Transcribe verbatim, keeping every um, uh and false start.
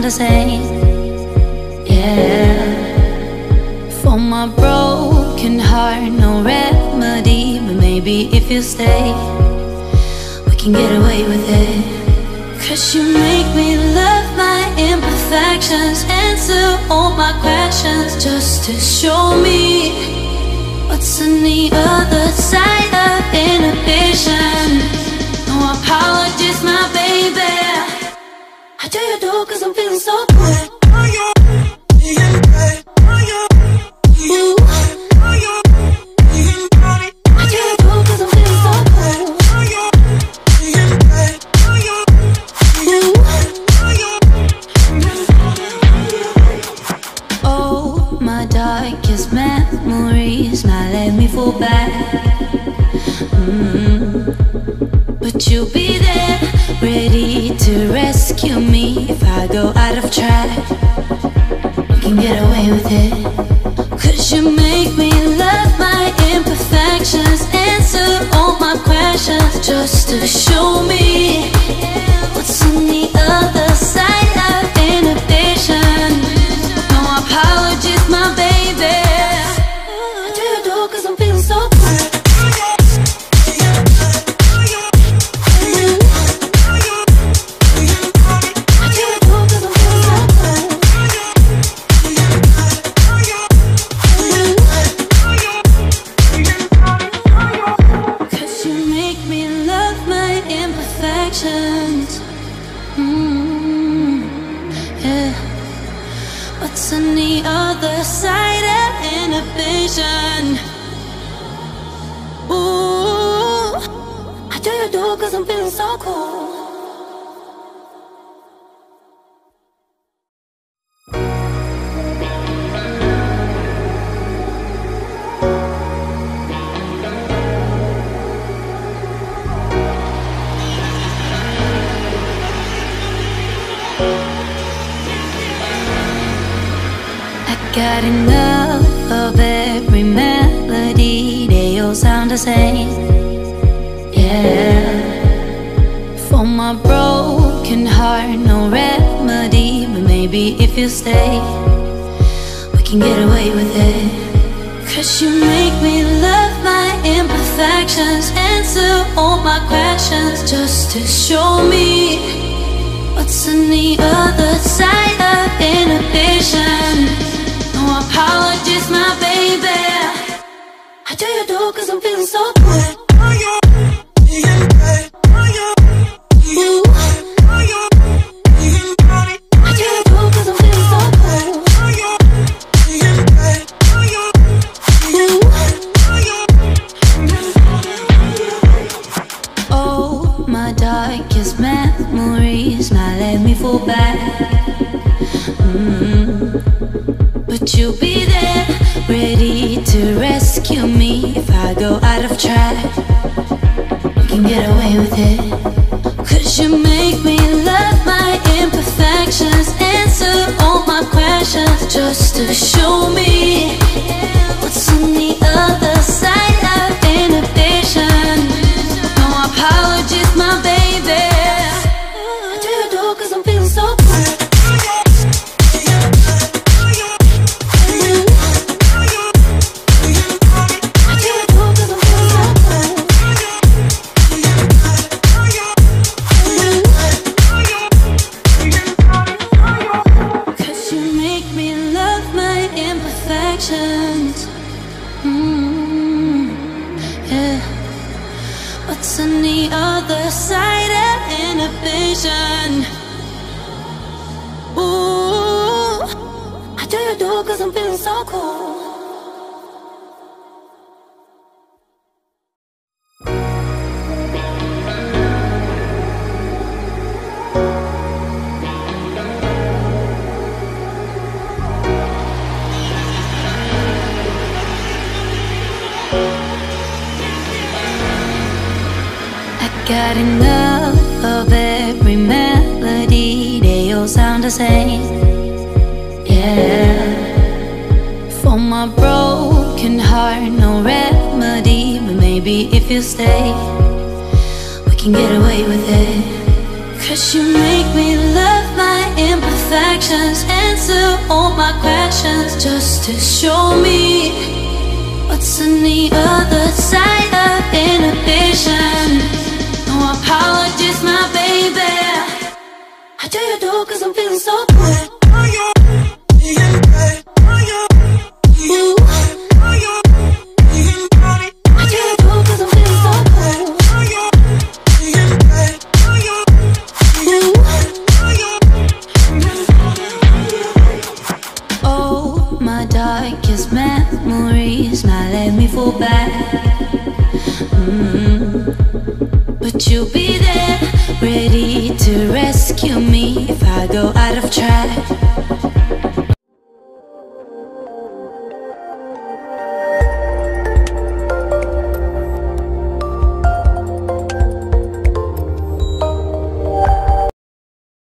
sound the same. Yeah. For my broken heart, no remedy, but maybe if you stay, we can get away with it. Cause you make me love my imperfections, answer all my questions, just to show me what's on the other side of inhibition. No apologies, my baby. I do you do cause I'm feeling so good. Ooh. Darkest memories now let me fall back. mm. But you'll be there, ready to rescue me if I go out of track. You can get away with it. Cause you make me love my imperfections, answer all my questions, just to show me what's on the other side of inhibition. No apologies, my baby. I do you do cause I'm feeling so good. I do you do cause I'm feeling so good. Cause you make me love my imperfections. mm, Yeah. What's on the other side of inhibition? Ooh, I do you do cause I'm feeling so cool. Got enough of every melody, they all sound the same. Yeah. For my broken heart, no remedy, but maybe if you stay, we can get away with it. Cause you make me love my imperfections, answer all my questions, just to show me what's on the other side of inhibition. No apologies, my baby. I do you do cause I'm feeling so good. Ooh. I do you do cause I'm feeling so good. Ooh. Oh, my darkest memories now let me fall back. mm. But you'll be there, ready to rescue me if I go out of track. You can get away with it. Cause you make me love my imperfections, answer all my questions, just to show me what's on the other side of inhibition. No apologies, my baby. I do you do cause I'm feeling so good. Mm, yeah. What's on the other side of inhibition? Ooh, I do you do cause I'm feeling so cool. Got enough of every melody, they all sound the same. Yeah. For my broken heart, no remedy, but maybe if you stay, we can get away with it. Cause you make me love my imperfections, affections, answer all my questions, just to show me what's on the other side of inhibition. No apologies, my baby. I do you do, cause I'm feeling so good. Ooh. Darkest memories now let me fall back. mm. But you'll be there, ready to rescue me if I go out of track.